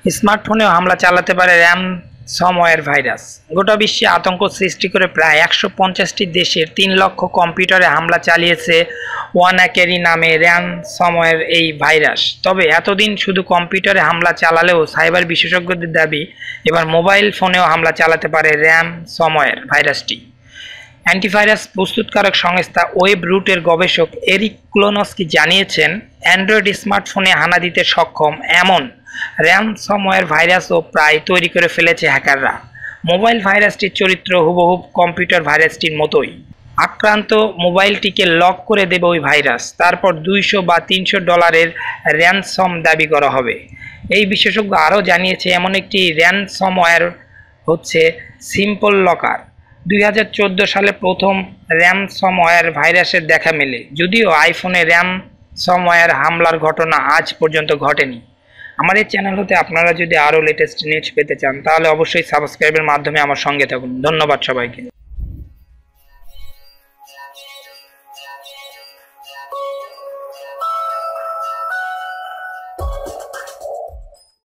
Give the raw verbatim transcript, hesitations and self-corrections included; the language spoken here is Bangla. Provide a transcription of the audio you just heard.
স্মার্টফোনেও হামলা চালাতে পারে র্যানসমওয়্যার ভাইরাস। গোটা বিশ্বে আতঙ্ক সৃষ্টি করে প্রায় একশো পঞ্চাশটি দেশের তিন লক্ষ কম্পিউটারে হামলা চালিয়েছে ওয়ানাকেরি নামে র্যানসমওয়্যার এই ভাইরাস। তবে এতদিন শুধু কম্পিউটারে হামলা চালালেও সাইবার বিশেষজ্ঞদের দাবি এবার মোবাইল ফোনেও হামলা চালাতে পারে র্যানসমওয়্যার ভাইরাসটি। অ্যান্টিভাইরাস প্রস্তুতকারক সংস্থা ওয়েব রুটের গবেষক এরিক ক্লোনস্কি জানিয়েছেন, অ্যান্ড্রয়েড স্মার্টফোনে হানা দিতে সক্ষম এমন র্যানসমওয়্যার ভাইরাসও প্রায় তৈরি করে ফেলেছে হ্যাকাররা। মোবাইল ভাইরাসটির চরিত্র হুবহু কম্পিউটার ভাইরাসটির মতোই। আক্রান্ত মোবাইলটিকে লক করে দেবে ওই ভাইরাস, তারপর দুইশো বা তিনশো ডলারের র্যানসম দাবি করা হবে। এই বিশেষজ্ঞ আরও জানিয়েছে, এমন একটি র্যানসমওয়্যার হচ্ছে সিম্পল লকার। দুই হাজার চোদ্দো সালে প্রথম র্যানসমওয়্যার ভাইরাসের দেখা মেলে, যদিও আইফোনে র্যানসমওয়্যার হামলার ঘটনা আজ পর্যন্ত ঘটেনি। আমার এই চ্যানেল হতে আপনারা যদি আরও লেটেস্ট নিউজ পেতে চান তাহলে অবশ্যই সাবস্ক্রাইবের মাধ্যমে আমার সঙ্গে থাকুন। ধন্যবাদ সবাইকে।